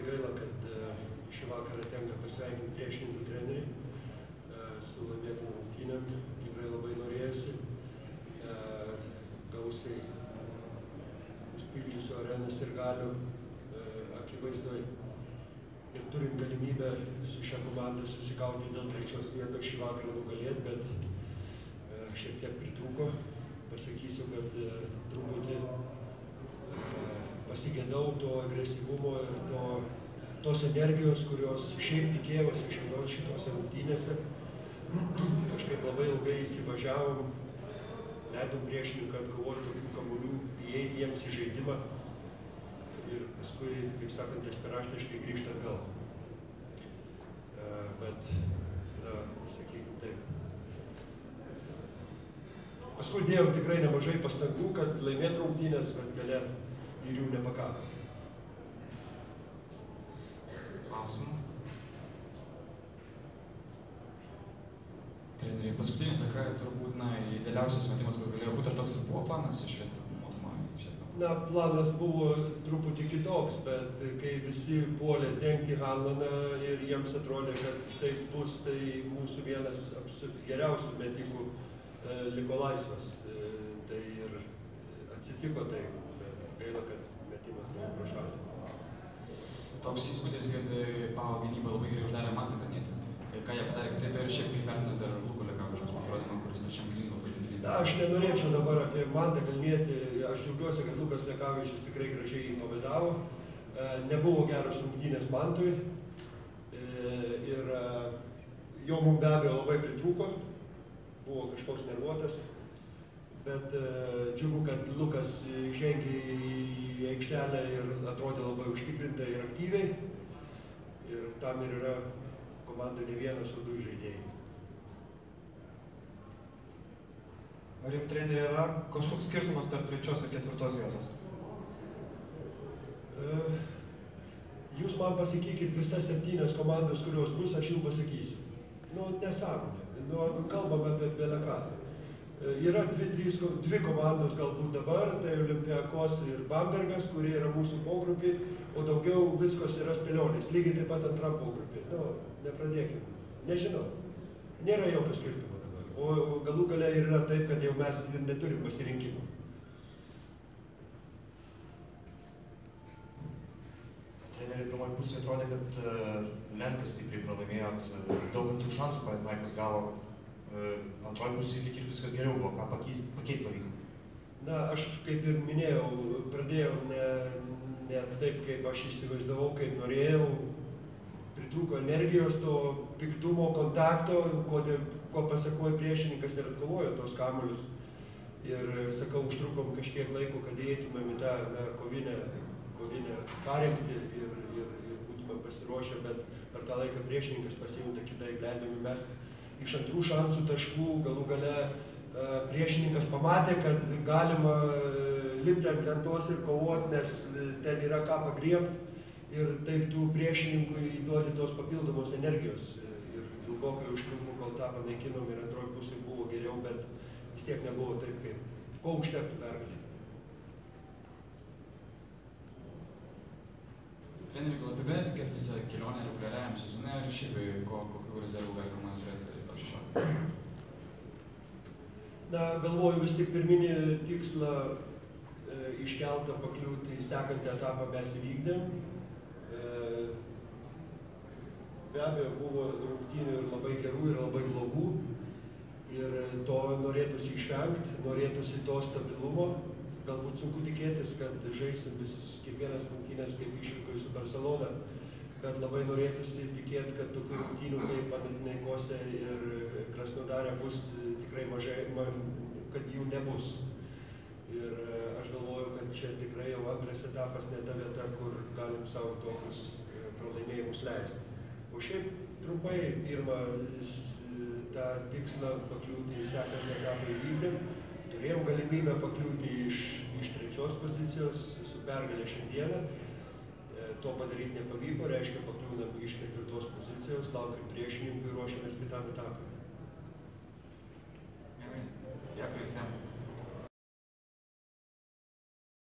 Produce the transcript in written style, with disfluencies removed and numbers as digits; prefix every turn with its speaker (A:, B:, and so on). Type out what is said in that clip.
A: gaila, kad šį vakarą tenka pasveikinti priešininkų trenerių su laimėtų rungtynėm. Tikrai labai norėjosi. Gausiai užpildžiusių arenas ir galių akivaizdoje. Ir turim galimybę su šią komandą susikauti dėl 3 vietos šį vakarą nugalėti, bet šiek tiek pritrūko. Pasakysiu, kad truputį pasigėdau to agresyvumo ir tos energijos, kurios šiaip tikėjausi šitose rungtynėse. Kažkaip labai ilgai įsivažiavom, leidom priešininką atkovoti tokių kamuolių, įeiti jiems į žaidimą ir paskui, kaip sakant, desperatiškai grįžti atgal. Bet, sakykime taip. Paskui dėjom tikrai nemažai pastangų, kad laimėtų rungtynės, bet gale ir jų nepakako.
B: Klausimų? Treneriai, paskutinė taka turbūt, idealiausias metimas, kur galėjo būti, ar toks ir buvo planas išvesti motumą iš esmės?
A: Na, planas buvo truputį kitoks, bet kai visi puolė dengti Hanlaną ir jiems atrodė, kad taip bus, tai mūsų vienas geriausių metikų liko laisvas. Tai ir atsitiko tai, bet gaila, kad metimas buvo pro šalį.
B: Toks įspūdis, kad PAO gynyba labai gerai uždarė Mantą Kalnietį. Ką jie padarė kitaip ir šiaip kaip vertinat dar Luko Lekavičiaus pasirodymą, kuris trečiam kėliny labai didelį.
A: Aš nenorėčiau dabar apie Mantą Kalnietį. Aš džiaugiuosi, kad Lukas Lekavičius tikrai gražiai jį pavadavo. Nebuvo geros rungtynės Mantui. Ir jo mums be abejo labai pritrūko. Buvo kažkoks nervuotas. Bet džiugu, kad Lukas žengė į aikštelę ir atrodė labai užtikrintai ir aktyviai. Ir tam ir yra komandai ne vienas, o 2 žaidėjai.
C: Ar jums treneri yra kažkoks skirtumas tarp 3 ir 4 vietos?
A: Jūs man pasakykit visas 7 komandos, kurios bus, aš jums pasakysiu. Nesąmonė. Kalbam apie beleką. Yra 2 komandos galbūt dabar, tai Olympiakos ir Bambergas, kurie yra mūsų pogrupiai, o daugiau viskos yra spėlionės. Lygiai taip pat antram pogrupiai. Nepradėkim. Nežinau. Nėra jokio skirtumo dabar. O galų gale ir yra taip, kad jau mes ir neturim pasirinkimų.
D: Treneriai, pirmoji pusė atrodė, kad Lenkas stipriai pralaimėjot, daug antrų šansų Laikas gavo. Antroji pusė lyg ir viskas geriau buvo, ką pakeist pavyko?
A: Na, aš kaip ir minėjau, pradėjau ne taip, kaip aš įsivaizdavau, kaip norėjau. Pritrūko energijos, to piktumo, kontakto, ko pasakojo priešininkas ir atkovojo tos kamuolius. Ir, sakau, užtrukom kažkiek laiko, kad įeitumėm į tą kovinę parengtį ir būtumėm pasiruošę, bet per tą laiką priešininkas pasijunta kitaip, leidome mes iš antrų šansų taškų, galų gale priešininkas pamatė, kad galima lipti ant lentos ir kovoti, nes ten yra ką pagriebti ir taip tų priešininkui įduodi tos papildomos energijos. Ir ilgokai užtruko, kol tą panaikinom ir antroji pusė buvo geriau, bet vis tiek nebuvo taip, kaip ko užtektų pergalį.
B: Treneri, gal apibendrinkit visą kelionę reguliariajam sezone ir šiaip kokių rezervų gali komanda turėti top 16?
A: Na, galvoju, vis tik pirminį tikslą iškeltą pakliūti į sekantį etapą mes įvykdėm. Be abejo, buvo rungtynių ir labai gerų, ir labai blogų. Ir to norėtųsi išvengti, norėtųsi to stabilumo. Galbūt sunku tikėtis, kad žaisim kiekvienas rungtynės kaip išvykoje su Barcelona, bet labai norėtųsi tikėti, kad tokių rungtynių kaip Panathinaikose ir Krasnodare bus tikrai mažai, kad jų nebus. Ir aš galvoju, kad čia tikrai jau antras etapas ne ta vieta, kur galim savo tokius pralaimėjimus leisti. O šiaip trumpai pirmą tą tikslą pakliūti į sekantį etapą įvykdėm. Turėjom galimybę pakliūti iš 3 pozicijos su pergalė šiandieną. To padaryti nepavyko, reiškia pakliūnam iš 4 pozicijos, laukiam priešininkų ir ruošiamės kitam etapui.
B: Gerai, dėkui visiems.